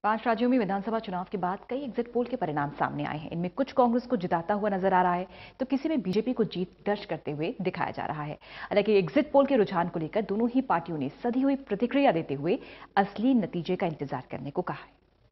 5 राज्यों में विधानसभा चुनाव के बाद कई एग्जिट पोल के परिणाम सामने आए हैं। इनमें कुछ कांग्रेस को जिताता हुआ नजर आ रहा है, तो किसी में बीजेपी को जीत दर्ज करते हुए दिखाया जा रहा है। हालांकि एग्जिट पोल के रुझान को लेकर दोनों ही पार्टियों ने सधी हुई प्रतिक्रिया देते हुए असली नतीजे का इंतजार करने को कहा है।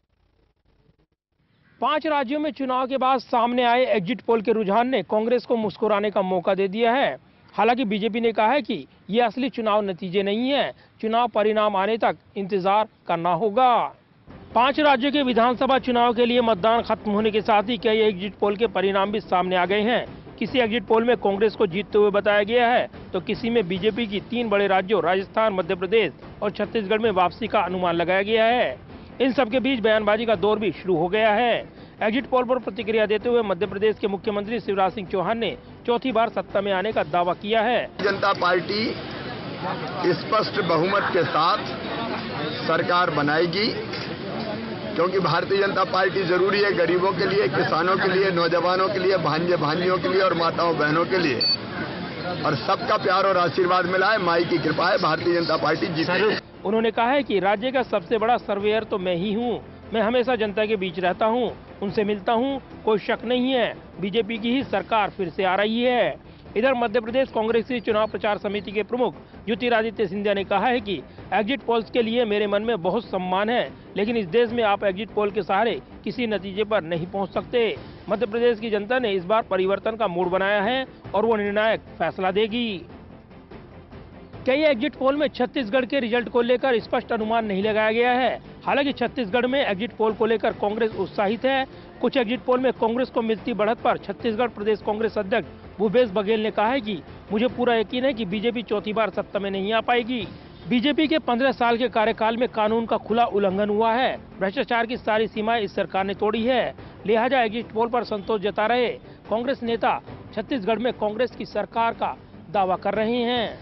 5 राज्यों में चुनाव के बाद सामने आए एग्जिट पोल के रुझान ने कांग्रेस को मुस्कुराने का मौका दे दिया है। हालांकि बीजेपी ने कहा है कि ये असली चुनाव नतीजे नहीं है, चुनाव परिणाम आने तक इंतजार करना होगा। 5 राज्यों के विधानसभा चुनाव के लिए मतदान खत्म होने के साथ ही कई एग्जिट पोल के परिणाम भी सामने आ गए हैं। किसी एग्जिट पोल में कांग्रेस को जीतते हुए बताया गया है, तो किसी में बीजेपी की 3 बड़े राज्यों राजस्थान, मध्य प्रदेश और छत्तीसगढ़ में वापसी का अनुमान लगाया गया है। इन सब के बीच बयानबाजी का दौर भी शुरू हो गया है। एग्जिट पोल पर प्रतिक्रिया देते हुए मध्य प्रदेश के मुख्यमंत्री शिवराज सिंह चौहान ने चौथी बार सत्ता में आने का दावा किया है। जनता पार्टी स्पष्ट बहुमत के साथ सरकार बनाएगी, क्योंकि भारतीय जनता पार्टी जरूरी है गरीबों के लिए, किसानों के लिए, नौजवानों के लिए, भांजे भांजियों के लिए और माताओं बहनों के लिए। और सबका प्यार और आशीर्वाद मिला है, माई की कृपा है, भारतीय जनता पार्टी जीतेगी। उन्होंने कहा है कि राज्य का सबसे बड़ा सर्वेयर तो मैं ही हूँ। मैं हमेशा जनता के बीच रहता हूँ, उनसे मिलता हूँ, कोई शक नहीं है, बीजेपी की ही सरकार फिर से आ रही है। इधर मध्य प्रदेश कांग्रेस की चुनाव प्रचार समिति के प्रमुख ज्योतिरादित्य सिंधिया ने कहा है कि एग्जिट पोल्स के लिए मेरे मन में बहुत सम्मान है, लेकिन इस देश में आप एग्जिट पोल के सहारे किसी नतीजे पर नहीं पहुंच सकते। मध्य प्रदेश की जनता ने इस बार परिवर्तन का मूड बनाया है और वो निर्णायक फैसला देगी। कई एग्जिट पोल में छत्तीसगढ़ के रिजल्ट को लेकर स्पष्ट अनुमान नहीं लगाया गया है। हालांकि छत्तीसगढ़ में एग्जिट पोल को लेकर कांग्रेस उत्साहित है। कुछ एग्जिट पोल में कांग्रेस को मिलती बढ़त पर छत्तीसगढ़ प्रदेश कांग्रेस अध्यक्ष भूपेश बघेल ने कहा है कि मुझे पूरा यकीन है कि बीजेपी चौथी बार सत्ता में नहीं आ पाएगी। बीजेपी के 15 साल के कार्यकाल में कानून का खुला उल्लंघन हुआ है। भ्रष्टाचार की सारी सीमाएं इस सरकार ने तोड़ी है। लिहाजा एग्जिट पोल पर संतोष जता रहे कांग्रेस नेता छत्तीसगढ़ में कांग्रेस की सरकार का दावा कर रहे हैं।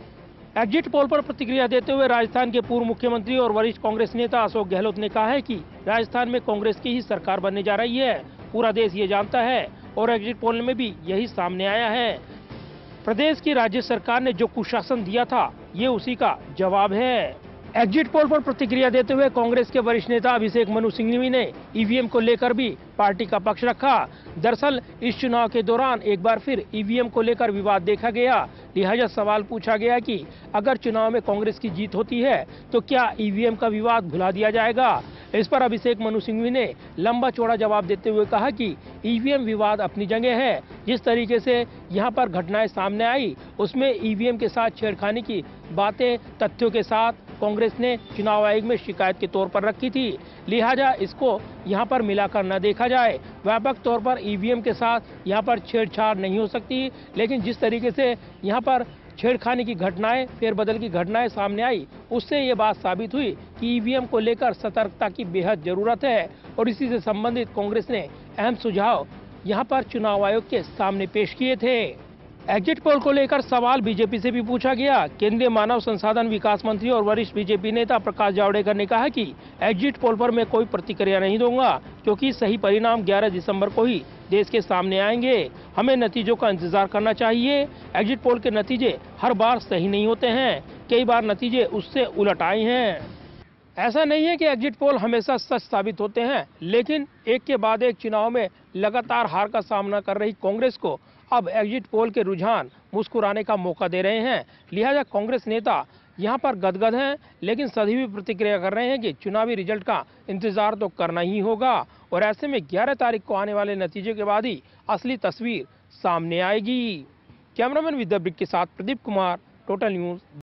एग्जिट पोल पर प्रतिक्रिया देते हुए राजस्थान के पूर्व मुख्यमंत्री और वरिष्ठ कांग्रेस नेता अशोक गहलोत ने कहा है कि राजस्थान में कांग्रेस की ही सरकार बनने जा रही है। पूरा देश ये जानता है और एग्जिट पोल में भी यही सामने आया है। प्रदेश की राज्य सरकार ने जो कुशासन दिया था, ये उसी का जवाब है। एग्जिट पोल पर प्रतिक्रिया देते हुए कांग्रेस के वरिष्ठ नेता अभिषेक मनु सिंघवी ने ईवीएम को लेकर भी पार्टी का पक्ष रखा। दरअसल इस चुनाव के दौरान एक बार फिर ईवीएम को लेकर विवाद देखा गया। लिहाजा सवाल पूछा गया कि अगर चुनाव में कांग्रेस की जीत होती है तो क्या ईवीएम का विवाद भुला दिया जाएगा। इस पर अभिषेक मनु सिंघवी ने लंबा चौड़ा जवाब देते हुए कहा कि ईवीएम विवाद अपनी जगह है। जिस तरीके से यहाँ पर घटनाएं सामने आई, उसमें ईवीएम के साथ छेड़खानी की बातें तथ्यों के साथ कांग्रेस ने चुनाव आयोग में शिकायत के तौर पर रखी थी। लिहाजा इसको यहाँ पर मिलाकर न देखा जाए। व्यापक तौर पर ईवीएम के साथ यहाँ पर छेड़छाड़ नहीं हो सकती, लेकिन जिस तरीके से यहाँ पर छेड़खानी की घटनाएं, फेरबदल की घटनाएं सामने आई, उससे ये बात साबित हुई कि ईवीएम को लेकर सतर्कता की बेहद जरूरत है। और इसी से संबंधित कांग्रेस ने अहम सुझाव यहाँ पर चुनाव आयोग के सामने पेश किए थे। एग्जिट पोल को लेकर सवाल बीजेपी से भी पूछा गया। केंद्रीय मानव संसाधन विकास मंत्री और वरिष्ठ बीजेपी नेता प्रकाश जावड़ेकर ने कहा कि एग्जिट पोल पर मैं कोई प्रतिक्रिया नहीं दूंगा, क्योंकि सही परिणाम 11 दिसंबर को ही देश के सामने आएंगे। हमें नतीजों का इंतजार करना चाहिए। एग्जिट पोल के नतीजे हर बार सही नहीं होते हैं, कई बार नतीजे उससे उलट आए हैं। ऐसा नहीं है कि एग्जिट पोल हमेशा सच साबित होते हैं, लेकिन एक के बाद एक चुनाव में लगातार हार का सामना कर रही कांग्रेस को अब एग्जिट पोल के रुझान मुस्कुराने का मौका दे रहे हैं। लिहाजा कांग्रेस नेता यहाँ पर गदगद हैं, लेकिन सभी भी प्रतिक्रिया कर रहे हैं कि चुनावी रिजल्ट का इंतजार तो करना ही होगा। और ऐसे में 11 तारीख को आने वाले नतीजे के बाद ही असली तस्वीर सामने आएगी। कैमरामैन विद्या ब्रिक के साथ प्रदीप कुमार, टोटल न्यूज़।